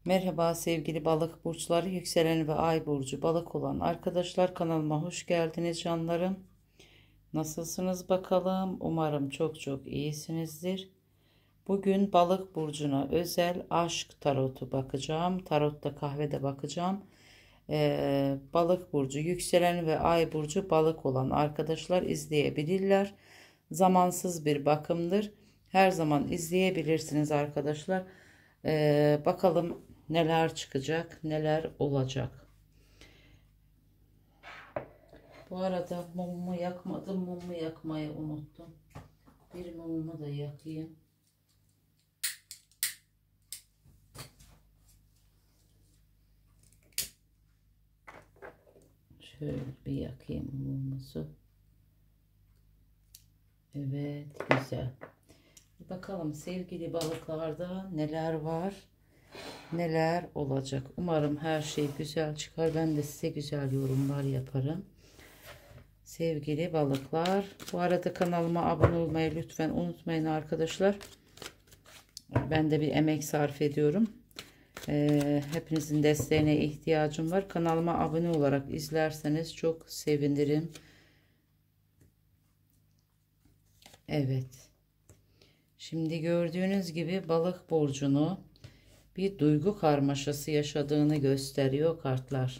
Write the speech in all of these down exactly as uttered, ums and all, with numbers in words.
Merhaba sevgili balık burçları, yükselen ve ay burcu balık olan arkadaşlar, kanalıma hoş geldiniz canlarım. Nasılsınız bakalım? Umarım çok çok iyisinizdir. Bugün balık burcuna özel aşk tarotu bakacağım. Tarotta kahvede bakacağım. Ee, balık burcu, yükselen ve ay burcu balık olan arkadaşlar izleyebilirler. Zamansız bir bakımdır. Her zaman izleyebilirsiniz arkadaşlar. Ee, bakalım neler çıkacak, neler olacak. Bu arada mumumu yakmadım. Mumu yakmayı unuttum. Bir mumumu da yakayım. Şöyle bir yakayım mumumuzu. Evet, güzel. Bakalım sevgili balıklarda neler var, neler olacak. Umarım her şey güzel çıkar. Ben de size güzel yorumlar yaparım. Sevgili balıklar, bu arada kanalıma abone olmayı lütfen unutmayın arkadaşlar. Ben de bir emek sarf ediyorum. Ee, hepinizin desteğine ihtiyacım var. Kanalıma abone olarak izlerseniz çok sevinirim. Evet. Şimdi gördüğünüz gibi balık burcunu bir duygu karmaşası yaşadığını gösteriyor kartlar.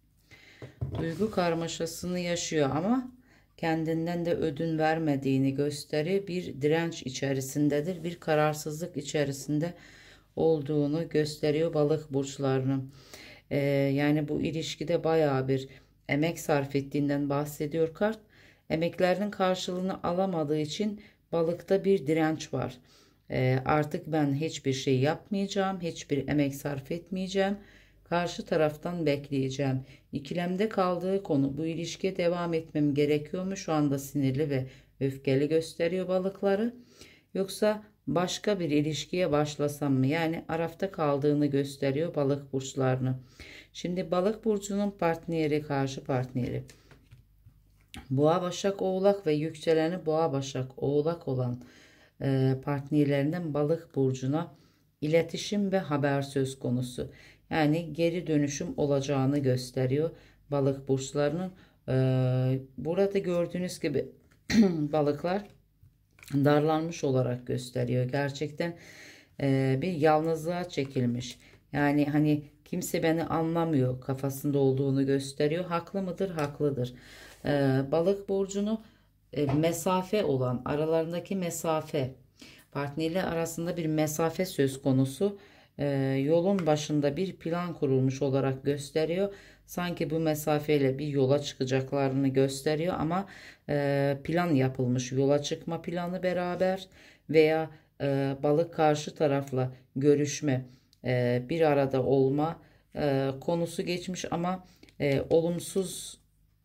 Duygu karmaşasını yaşıyor ama kendinden de ödün vermediğini gösteriyor. Bir direnç içerisindedir, bir kararsızlık içerisinde olduğunu gösteriyor balık burçlarının. Ee, yani bu ilişkide bayağı bir emek sarf ettiğinden bahsediyor kart. Emeklerinin karşılığını alamadığı için balıkta bir direnç var. Ee, artık ben hiçbir şey yapmayacağım, hiçbir emek sarf etmeyeceğim. Karşı taraftan bekleyeceğim. İkilemde kaldığı konu, bu ilişkiye devam etmem gerekiyor mu? Şu anda sinirli ve öfkeli gösteriyor balıkları. Yoksa başka bir ilişkiye başlasam mı? Yani arafta kaldığını gösteriyor balık burçlarını. Şimdi balık burcunun partneri, karşı partneri. Boğa, Başak, Oğlak ve yükseleni Boğa, Başak, Oğlak olan e, partnerlerinden balık burcuna iletişim ve haber söz konusu. Yani geri dönüşüm olacağını gösteriyor balık burçlarının. E, burada gördüğünüz gibi balıklar darlanmış olarak gösteriyor. Gerçekten e, bir yalnızlığa çekilmiş. Yani hani kimse beni anlamıyor kafasında olduğunu gösteriyor. Haklı mıdır? Haklıdır. E, balık burcunu e, mesafe olan, aralarındaki mesafe, partnerler arasında bir mesafe söz konusu. E, yolun başında bir plan kurulmuş olarak gösteriyor. Sanki bu mesafeyle bir yola çıkacaklarını gösteriyor ama e, plan yapılmış, yola çıkma planı beraber veya e, balık karşı tarafla görüşme, e, bir arada olma e, konusu geçmiş ama e, olumsuz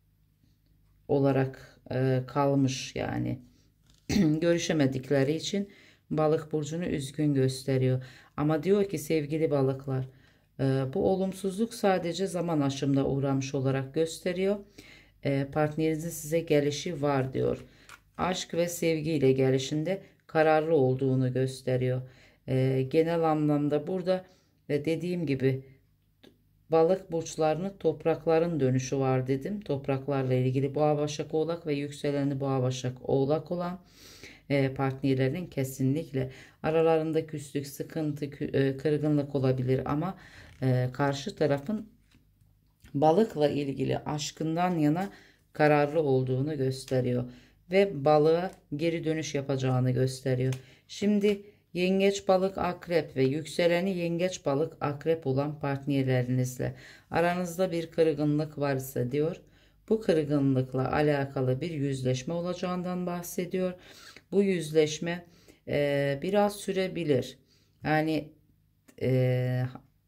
olarak e, kalmış yani. Görüşemedikleri için balık burcunu üzgün gösteriyor. Ama diyor ki sevgili balıklar, e, bu olumsuzluk sadece zaman aşımına uğramış olarak gösteriyor. E, partnerinizin size gelişi var diyor. Aşk ve sevgiyle gelişinde kararlı olduğunu gösteriyor. E, genel anlamda burada ve dediğim gibi balık burçlarını toprakların dönüşü var dedim. Topraklarla ilgili Boğa, Başak, Oğlak ve yükseleni Boğa, Başak, Oğlak olan e, partnerlerin kesinlikle aralarında küslük, sıkıntı, e, kırgınlık olabilir ama e, karşı tarafın balıkla ilgili aşkından yana kararlı olduğunu gösteriyor ve balığa geri dönüş yapacağını gösteriyor. Şimdi yengeç, balık, akrep ve yükseleni yengeç, balık, akrep olan partnerlerinizle aranızda bir kırgınlık varsa diyor, bu kırgınlıkla alakalı bir yüzleşme olacağından bahsediyor. Bu yüzleşme e, biraz sürebilir. Yani e,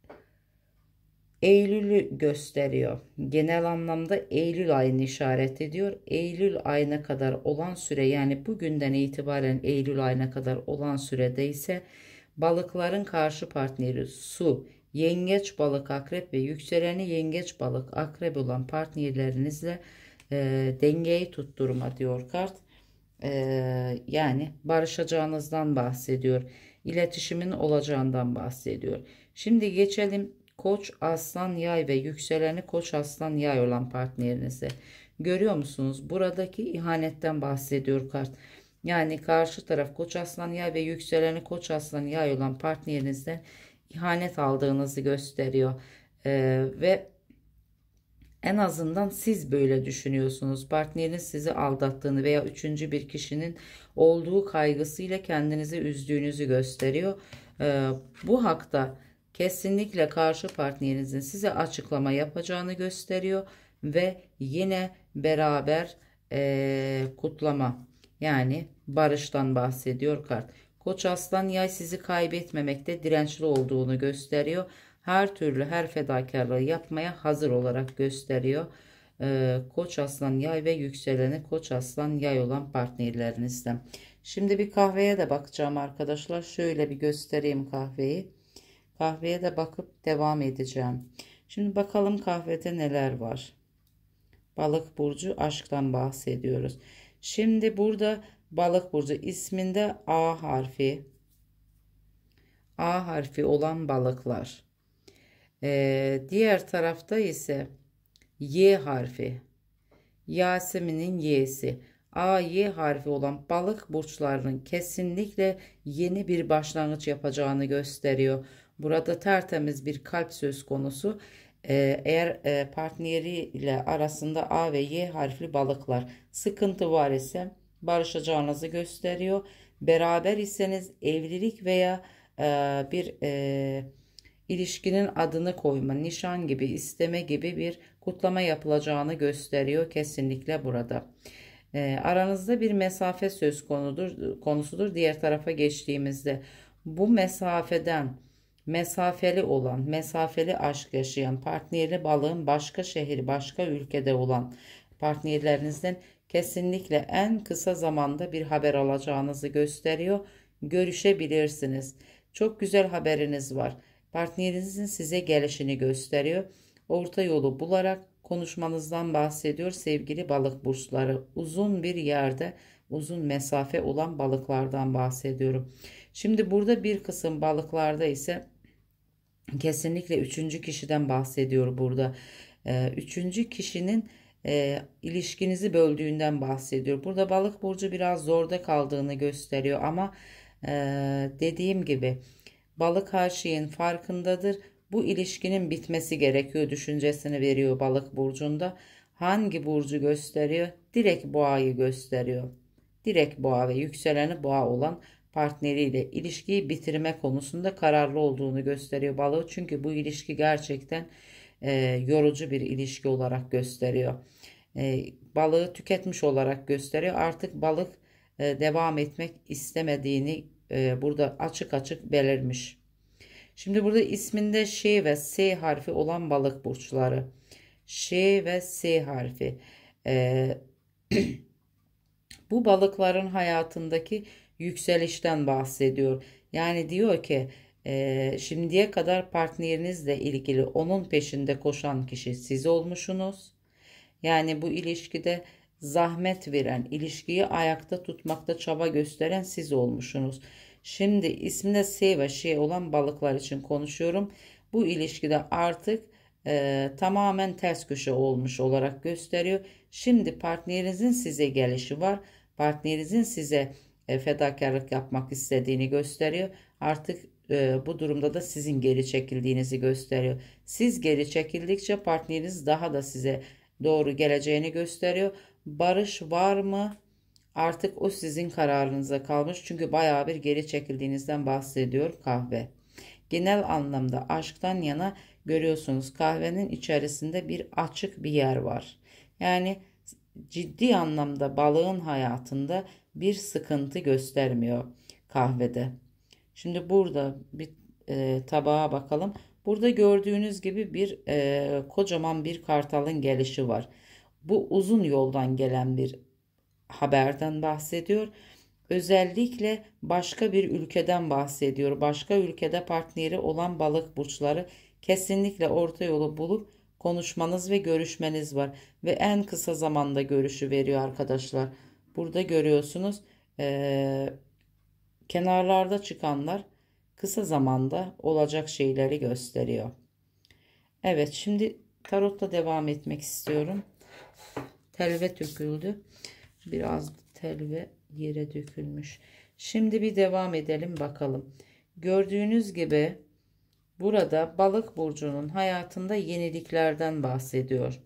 Eylül'ü gösteriyor. Genel anlamda Eylül ayını işaret ediyor. Eylül ayına kadar olan süre, yani bugünden itibaren Eylül ayına kadar olan sürede ise balıkların karşı partneri su, yengeç, balık, akrep ve yükseleni yengeç, balık, akrep olan partnerlerinizle e, dengeyi tutturma diyor kart. E, yani barışacağınızdan bahsediyor. İletişimin olacağından bahsediyor. Şimdi geçelim Koç, Aslan, Yay ve yükseleni Koç, Aslan, Yay olan partnerinize. Görüyor musunuz? Buradaki ihanetten bahsediyor kart. Yani karşı taraf Koç, Aslan, Yay ve yükseleni Koç, Aslan, Yay olan partnerinizden ihanet aldığınızı gösteriyor. Ee, ve en azından siz böyle düşünüyorsunuz. Partneriniz sizi aldattığını veya üçüncü bir kişinin olduğu kaygısıyla kendinizi üzdüğünüzü gösteriyor. Ee, bu hakta kesinlikle karşı partnerinizin size açıklama yapacağını gösteriyor ve yine beraber ee, kutlama, yani barıştan bahsediyor kart. Koç, Aslan, Yay sizi kaybetmemekte dirençli olduğunu gösteriyor. Her türlü her fedakarlığı yapmaya hazır olarak gösteriyor. Ee, Koç, Aslan, Yay ve yükseleni Koç, Aslan, Yay olan partnerlerinizden. Şimdi bir kahveye de bakacağım arkadaşlar. Şöyle bir göstereyim kahveyi. Kahveye de bakıp devam edeceğim. Şimdi bakalım kahvede neler var. Balık burcu, aşktan bahsediyoruz. Şimdi burada balık burcu isminde A harfi, A harfi olan balıklar. Ee, diğer tarafta ise Y harfi. Yasemin'in Y'si. A, Y harfi olan balık burçlarının kesinlikle yeni bir başlangıç yapacağını gösteriyor. Burada tertemiz bir kalp söz konusu. Ee, eğer e, partneriyle arasında A ve Y harfli balıklar sıkıntı var ise barışacağınızı gösteriyor. Beraber iseniz evlilik veya e, bir e, ilişkinin adını koyma, nişan gibi, isteme gibi bir kutlama yapılacağını gösteriyor kesinlikle burada. E, aranızda bir mesafe söz konudur, konusudur diğer tarafa geçtiğimizde. Bu mesafeden mesafeli olan, mesafeli aşk yaşayan, partneri balığın başka şehir, başka ülkede olan partnerlerinizden kesinlikle en kısa zamanda bir haber alacağınızı gösteriyor. Görüşebilirsiniz. Çok güzel haberiniz var. Partnerinizin size gelişini gösteriyor. Orta yolu bularak konuşmanızdan bahsediyor sevgili balık burçları. Uzun bir yerde, uzun mesafe olan balıklardan bahsediyorum. Şimdi burada bir kısım balıklarda ise kesinlikle üçüncü kişiden bahsediyor burada. Ee, üçüncü kişinin e, ilişkinizi böldüğünden bahsediyor. Burada balık burcu biraz zorda kaldığını gösteriyor ama e, dediğim gibi balık her şeyin farkındadır. Bu ilişkinin bitmesi gerekiyor düşüncesini veriyor balık burcunda. Hangi burcu gösteriyor? Direkt boğayı gösteriyor. Direkt boğa ve yükseleni boğa olan partneriyle ilişkiyi bitirme konusunda kararlı olduğunu gösteriyor balığı. Çünkü bu ilişki gerçekten e, yorucu bir ilişki olarak gösteriyor. E, balığı tüketmiş olarak gösteriyor. Artık balık e, devam etmek istemediğini e, burada açık açık belirmiş. Şimdi burada isminde Ş ve S harfi olan balık burçları. Ş ve S harfi. E, bu balıkların hayatındaki yükselişten bahsediyor. Yani diyor ki e, şimdiye kadar partnerinizle ilgili onun peşinde koşan kişi siz olmuşsunuz. Yani bu ilişkide zahmet veren, ilişkiyi ayakta tutmakta çaba gösteren siz olmuşsunuz. Şimdi isminde S ve Ş olan balıklar için konuşuyorum. Bu ilişkide artık e, tamamen ters köşe olmuş olarak gösteriyor. Şimdi partnerinizin size gelişi var. Partnerinizin size e, fedakarlık yapmak istediğini gösteriyor. Artık e, bu durumda da sizin geri çekildiğinizi gösteriyor. Siz geri çekildikçe partneriniz daha da size doğru geleceğini gösteriyor. Barış var mı? Artık o sizin kararınıza kalmış. Çünkü bayağı bir geri çekildiğinizden bahsediyor kahve. Genel anlamda aşktan yana görüyorsunuz kahvenin içerisinde bir açık bir yer var. Yani ciddi anlamda balığın hayatında bir sıkıntı göstermiyor kahvede. Şimdi burada bir e, tabağa bakalım. Burada gördüğünüz gibi bir e, kocaman bir kartalın gelişi var. Bu uzun yoldan gelen bir haberden bahsediyor. Özellikle başka bir ülkeden bahsediyor. Başka ülkede partneri olan balık burçları kesinlikle orta yolu bulup konuşmanız ve görüşmeniz var. Ve en kısa zamanda görüşü veriyor arkadaşlar. Burada görüyorsunuz ee, kenarlarda çıkanlar kısa zamanda olacak şeyleri gösteriyor. Evet, şimdi tarotla devam etmek istiyorum. Telve döküldü. Biraz telve yere dökülmüş. Şimdi bir devam edelim bakalım. Gördüğünüz gibi burada balık burcunun hayatında yeniliklerden bahsediyor.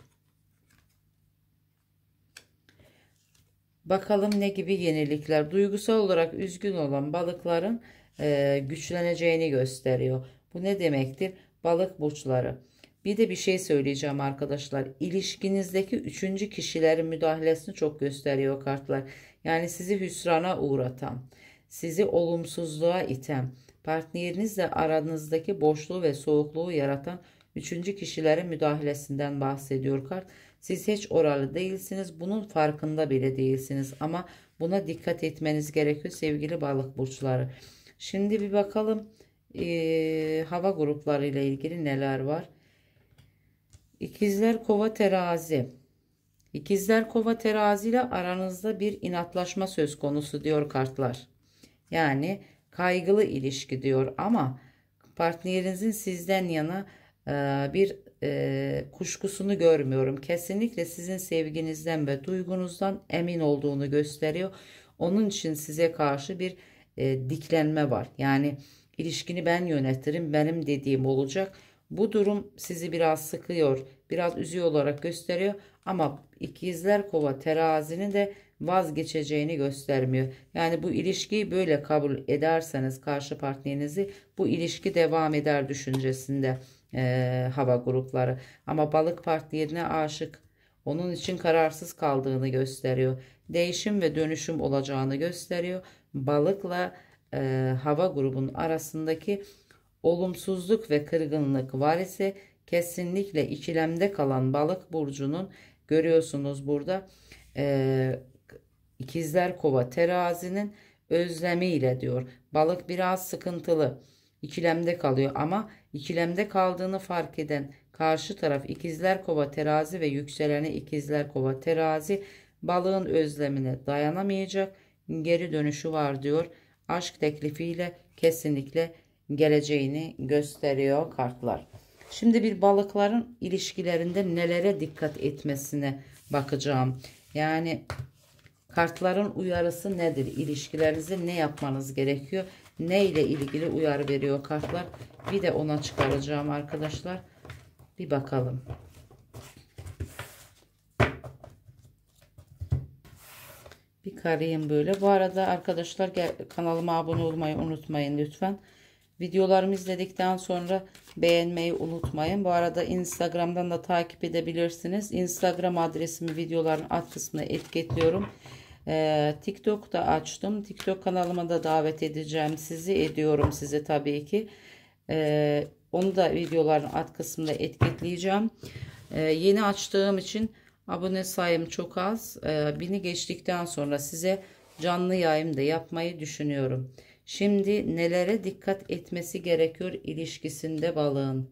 Bakalım ne gibi yenilikler. Duygusal olarak üzgün olan balıkların e, güçleneceğini gösteriyor. Bu ne demektir? Balık burçları. Bir de bir şey söyleyeceğim arkadaşlar. İlişkinizdeki üçüncü kişilerin müdahalesini çok gösteriyor kartlar. Yani sizi hüsrana uğratan, sizi olumsuzluğa iten, partnerinizle aranızdaki boşluğu ve soğukluğu yaratan üçüncü kişilerin müdahalesinden bahsediyor kart. Siz hiç oralı değilsiniz. Bunun farkında bile değilsiniz. Ama buna dikkat etmeniz gerekiyor sevgili balık burçları. Şimdi bir bakalım ee, hava grupları ile ilgili neler var. İkizler, Kova, Terazi. İkizler, Kova, Terazi ile aranızda bir inatlaşma söz konusu diyor kartlar. Yani kaygılı ilişki diyor ama partnerinizin sizden yana e, bir e, kuşkusunu görmüyorum. Kesinlikle sizin sevginizden ve duygunuzdan emin olduğunu gösteriyor. Onun için size karşı bir e, diklenme var. Yani ilişkini ben yönetirim, benim dediğim olacak. Bu durum sizi biraz sıkıyor, biraz üzüyor olarak gösteriyor ama ikizler, Kova, Terazinin de vazgeçeceğini göstermiyor. Yani bu ilişkiyi böyle kabul ederseniz karşı partnerinizi, bu ilişki devam eder düşüncesinde e, hava grupları. Ama balık partnerine aşık, onun için kararsız kaldığını gösteriyor. Değişim ve dönüşüm olacağını gösteriyor. Balıkla e, hava grubunun arasındaki olumsuzluk ve kırgınlık var ise kesinlikle ikilemde kalan balık burcunun, görüyorsunuz burada e, ikizler, Kova, Terazinin özlemiyle diyor. Balık biraz sıkıntılı, ikilemde kalıyor ama ikilemde kaldığını fark eden karşı taraf ikizler, Kova, Terazi ve yükseleni ikizler, Kova, Terazi balığın özlemine dayanamayacak, geri dönüşü var diyor. Aşk teklifiyle kesinlikle geleceğini gösteriyor kartlar. Şimdi bir balıkların ilişkilerinde nelere dikkat etmesine bakacağım. Yani kartların uyarısı nedir? İlişkilerinizde ne yapmanız gerekiyor? Ne ile ilgili uyarı veriyor kartlar? Bir de ona çıkaracağım arkadaşlar. Bir bakalım. Bir karayım böyle. Bu arada arkadaşlar kanalıma abone olmayı unutmayın lütfen. Videolarımı izledikten sonra beğenmeyi unutmayın. Bu arada Instagram'dan da takip edebilirsiniz. Instagram adresimi videoların alt kısmına etiketliyorum. Ee, TikTok da açtım. TikTok kanalıma da davet edeceğim. Sizi ediyorum size tabii ki. Ee, onu da videoların alt kısmında etiketleyeceğim. Ee, yeni açtığım için abone sayım çok az. Ee, bini geçtikten sonra size canlı yayın da yapmayı düşünüyorum. Şimdi nelere dikkat etmesi gerekiyor ilişkisinde balığın?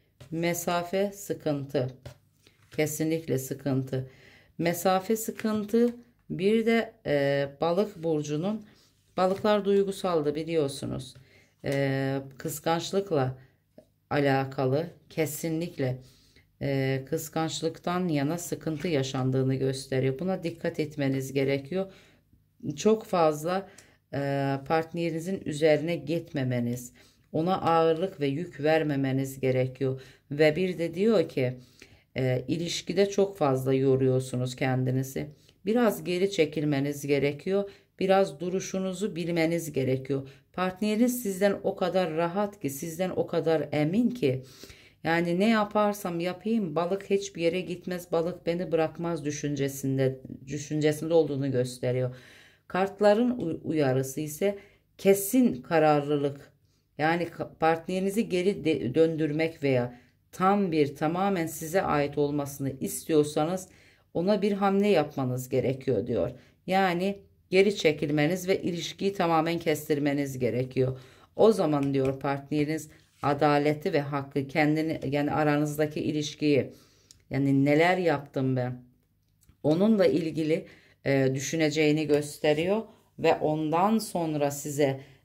Mesafe sıkıntı. Kesinlikle sıkıntı. Mesafe sıkıntı. Bir de e, balık burcunun, balıklar duygusaldı biliyorsunuz. E, kıskançlıkla alakalı kesinlikle e, kıskançlıktan yana sıkıntı yaşandığını gösteriyor. Buna dikkat etmeniz gerekiyor. Çok fazla e, partnerinizin üzerine gitmemeniz, ona ağırlık ve yük vermemeniz gerekiyor. Ve bir de diyor ki e, ilişkide çok fazla yoruyorsunuz kendinizi. Biraz geri çekilmeniz gerekiyor. Biraz duruşunuzu bilmeniz gerekiyor. Partneriniz sizden o kadar rahat ki, sizden o kadar emin ki. Yani ne yaparsam yapayım balık hiçbir yere gitmez, balık beni bırakmaz düşüncesinde düşüncesinde olduğunu gösteriyor. Kartların uyarısı ise kesin kararlılık. Yani partnerinizi geri döndürmek veya tam bir tamamen size ait olmasını istiyorsanız ona bir hamle yapmanız gerekiyor diyor. Yani geri çekilmeniz ve ilişkiyi tamamen kestirmeniz gerekiyor. O zaman diyor partneriniz adaleti ve hakkı kendini, yani aranızdaki ilişkiyi, yani neler yaptım ben onunla ilgili e, düşüneceğini gösteriyor ve ondan sonra size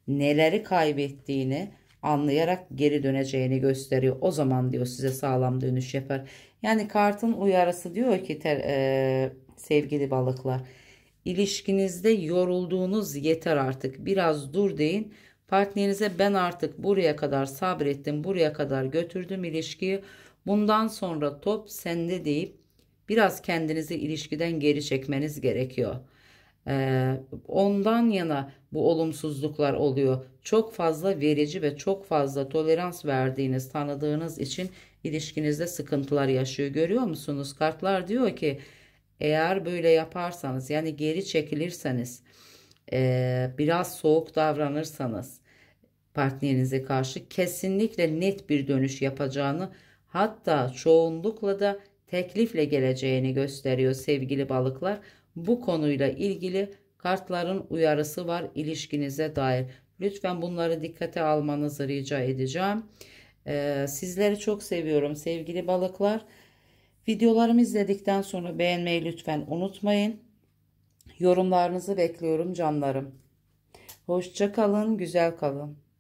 neleri kaybettiğini anlayarak geri döneceğini gösteriyor. O zaman diyor size sağlam dönüş yapar. Yani kartın uyarısı diyor ki ter, e, sevgili balıklar, ilişkinizde yorulduğunuz yeter artık, biraz dur deyin. Partnerinize ben artık buraya kadar sabrettim, buraya kadar götürdüm ilişkiyi. Bundan sonra top sende deyip biraz kendinizi ilişkiden geri çekmeniz gerekiyor. Ee, ondan yana bu olumsuzluklar oluyor. Çok fazla verici ve çok fazla tolerans verdiğiniz, tanıdığınız için ilişkinizde sıkıntılar yaşıyor. Görüyor musunuz? Kartlar diyor ki eğer böyle yaparsanız, yani geri çekilirseniz, e, biraz soğuk davranırsanız partnerinize karşı, kesinlikle net bir dönüş yapacağını, hatta çoğunlukla da teklifle geleceğini gösteriyor sevgili balıklar. Bu konuyla ilgili kartların uyarısı var ilişkinize dair. Lütfen bunları dikkate almanızı rica edeceğim. Ee, sizleri çok seviyorum sevgili balıklar. Videolarımı izledikten sonra beğenmeyi lütfen unutmayın. Yorumlarınızı bekliyorum canlarım. Hoşça kalın, güzel kalın.